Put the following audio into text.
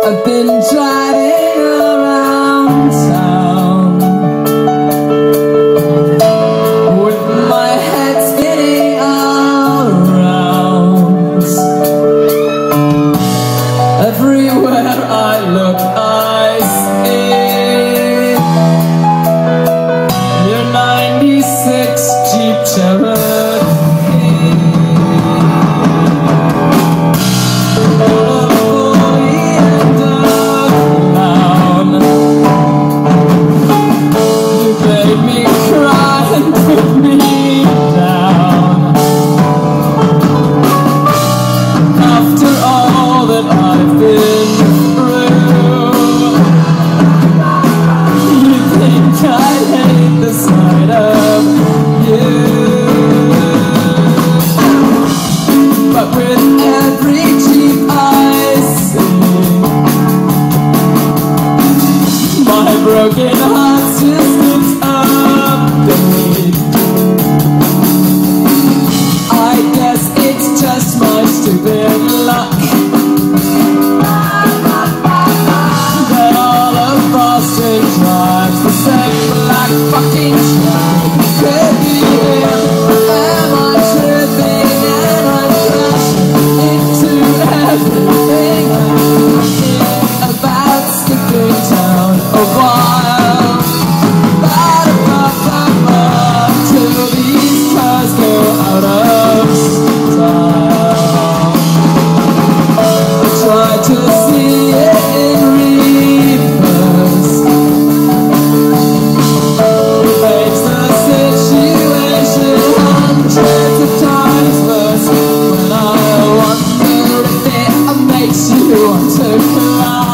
I've been driving around town with my head spinning around. Everywhere I look, I see your 96 Jeep Cherokee. Broken hearts just looks upbeat. I guess it's just my stupid luck that all of Boston drives the same black fucking truck. Baby, am I tripping? Am I crashing into everything about skipping town? Oh, till these cars go out of style. Try to see it in reverse. Makes the situation hundreds of times worse. When I wonder if it makes you want to cry.